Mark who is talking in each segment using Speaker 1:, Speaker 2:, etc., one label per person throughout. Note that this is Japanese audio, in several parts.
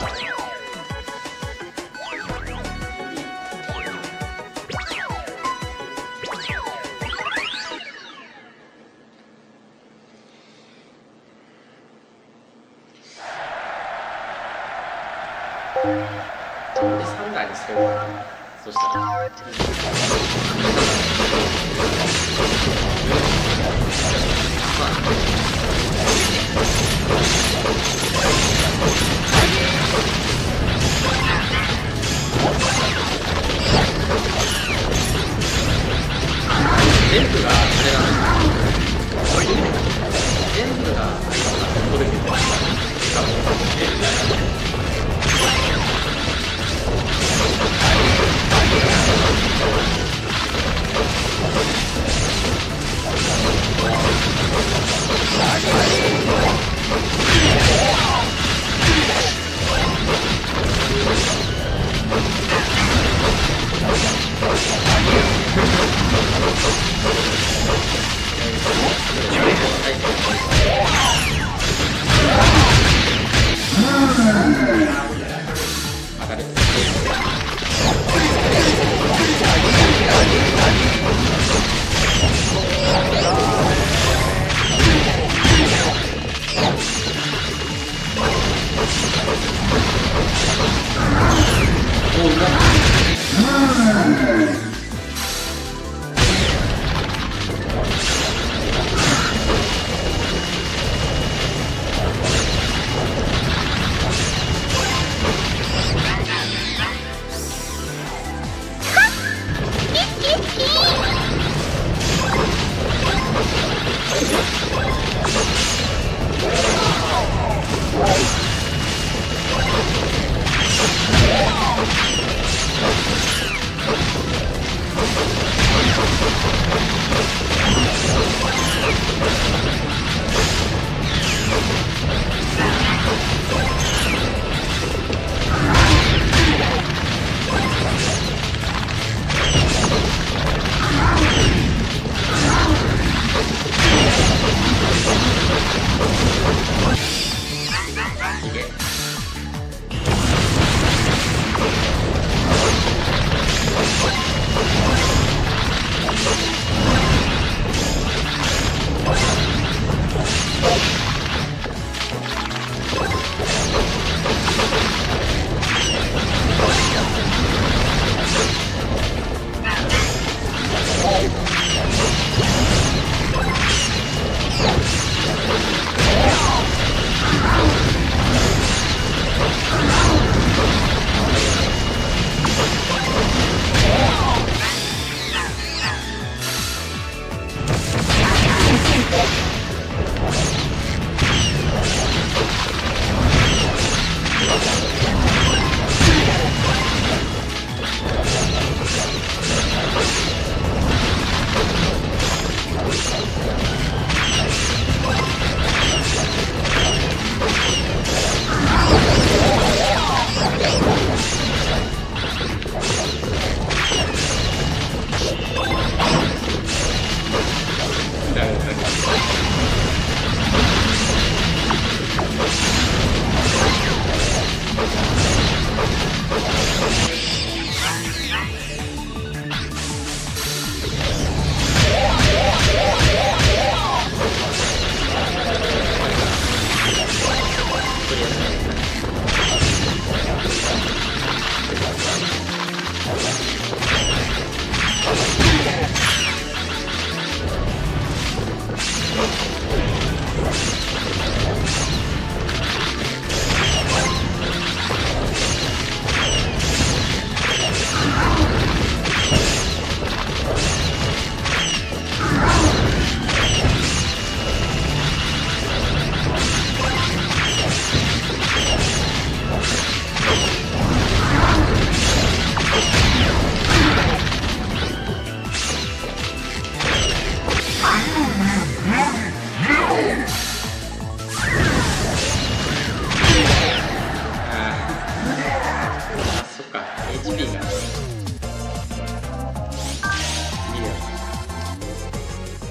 Speaker 1: で3台にするかな。そしたら全部があれなんだ。全部が取れてる。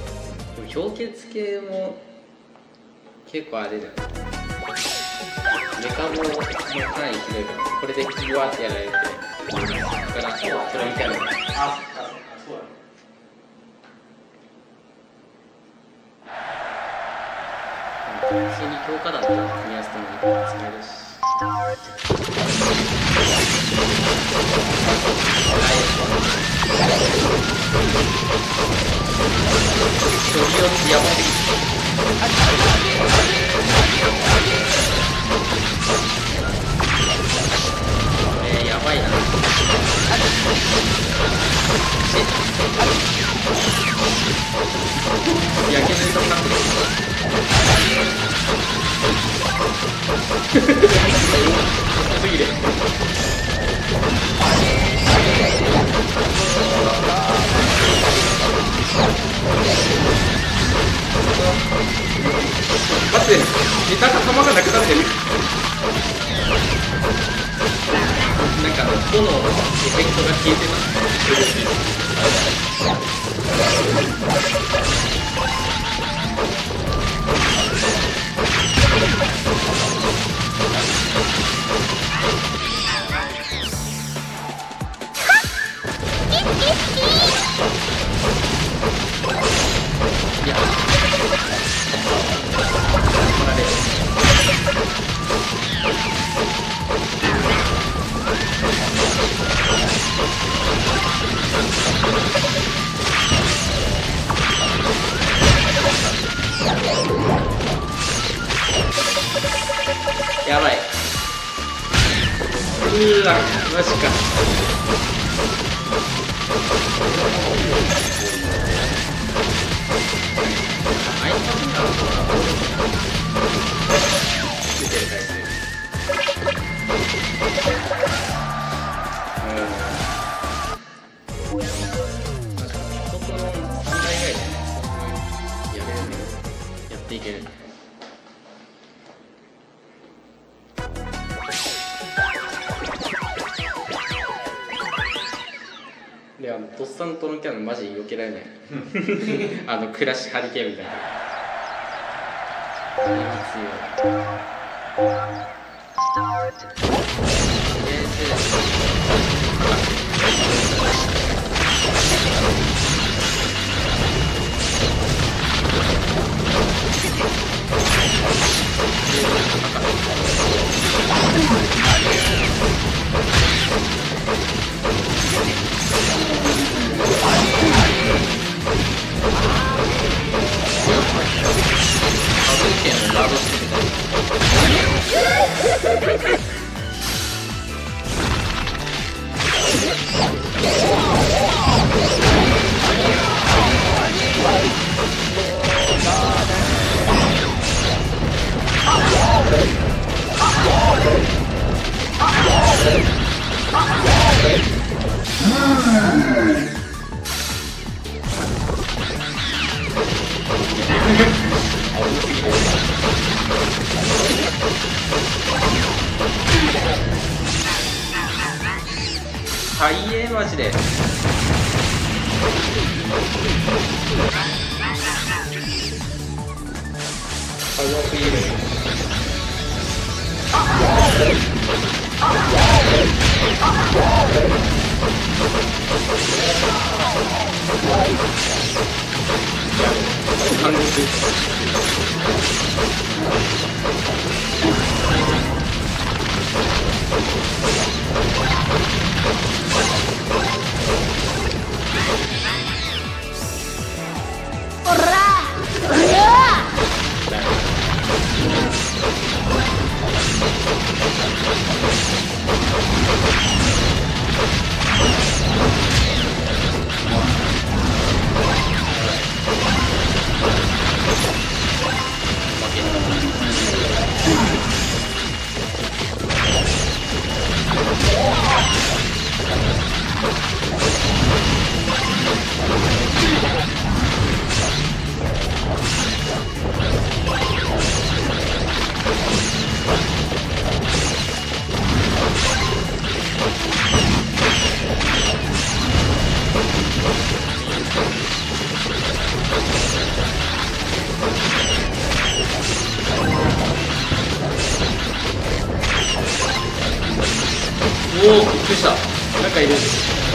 Speaker 1: 氷結系も結構あれだよね。 メカボもかなりひどいから、これでギワーってやられて、だからそれみたいな。
Speaker 2: そうだね。
Speaker 1: 普通に強化弾と組み合わせてもいいから使えるし。飛び落ちやばい。やばいな。焼けないとかってる。すぎる。待って、ネタが弾がなくなってる。なんか炎のエフェクトが消えてた。いや、やばい。うわ、マジか。あいつはなのかな。出てる回数。そこの3回ぐらいでね、やれるね。やっていける。で、ドッサンとのキャノンマジ避けられない。クラッシュハリケーンみたいな。あれは強い。はいえマジで。早すぎる。 おお、びっくりした。なんかいる。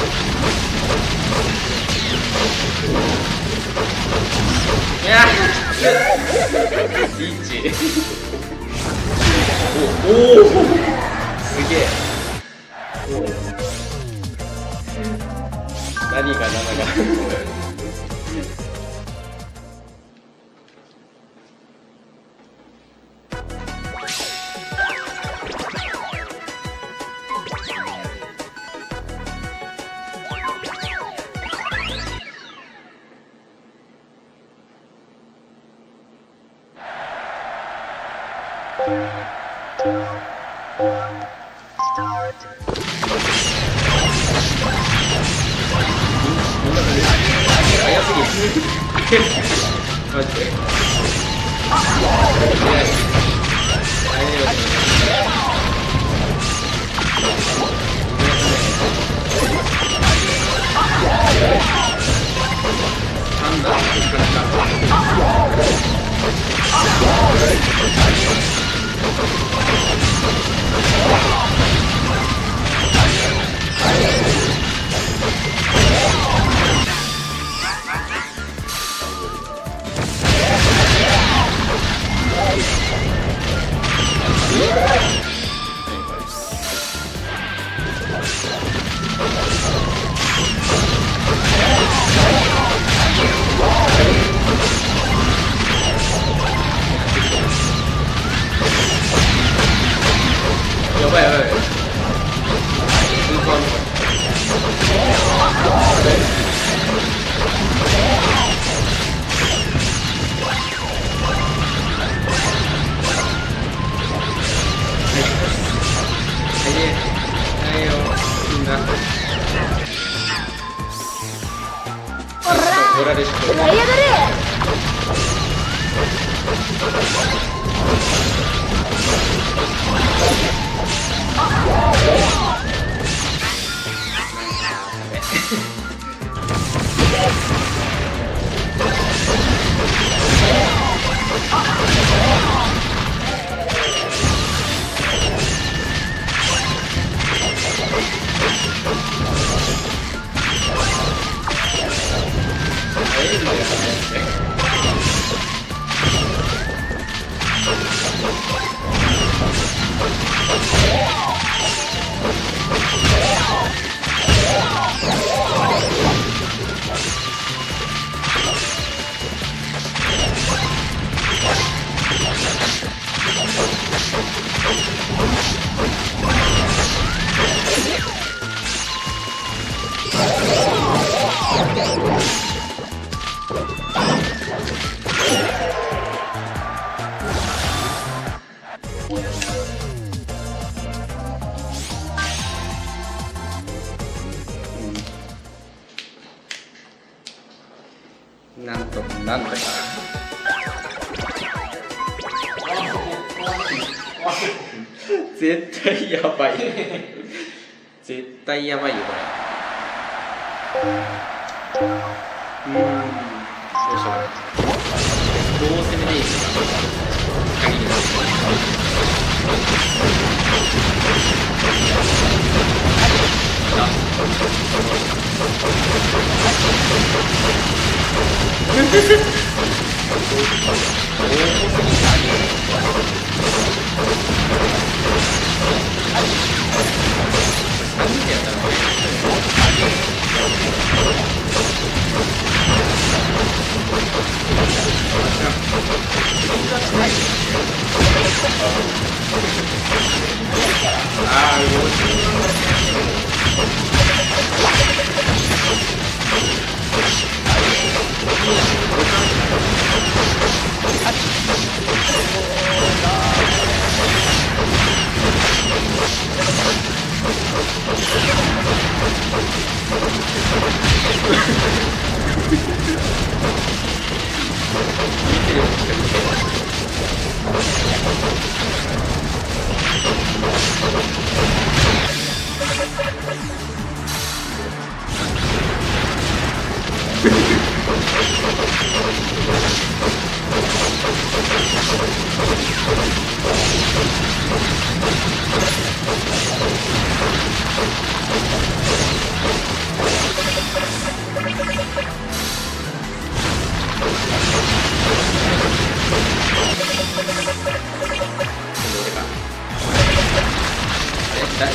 Speaker 1: いやーリーチおおすげえ。おお何が7が早すぎるマジでなんだやばいやばい。スーパーの。はいよ、みんな。取られしと。
Speaker 2: やりやがれ。
Speaker 1: なんとか絶対やばい絶対やばいよこれ。どうしよう。どう攻めでいいですか。限り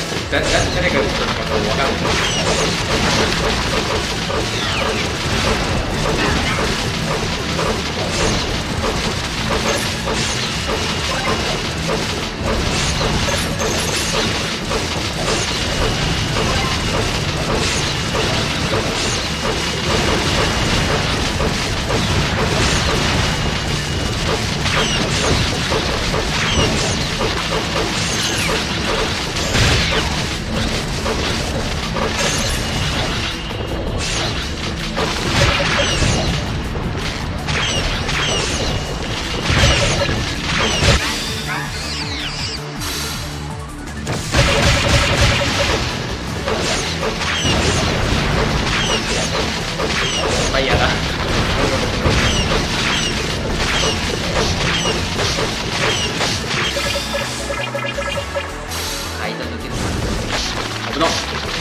Speaker 1: 誰が打ったのか分かんない。ファイヤーだ。間抜ける。危なっ。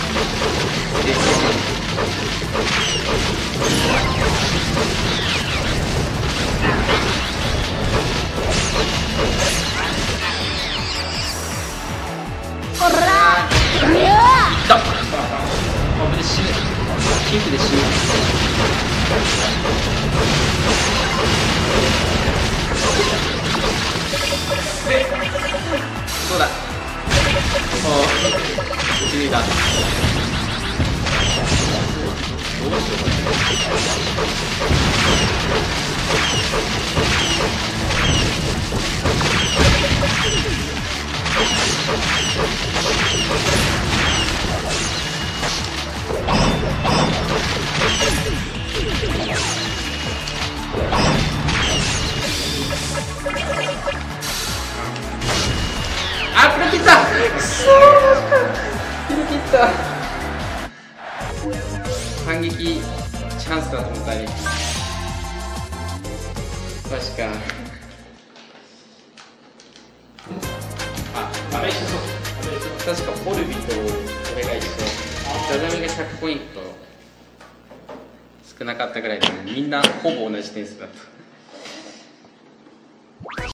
Speaker 2: ほらー、
Speaker 1: だっ。危ね、死ぬ。キングで死ぬ。そうだ。おお、打ち抜いた。どうしようこれ。あ、振り切った。くそー、振り切った。反撃チャンスだと思ったり。確か。あれ一緒そう。確かポルビと俺が一緒。ザザミが100ポイント少なかったぐらいで、みんなほぼ同じ点数だった。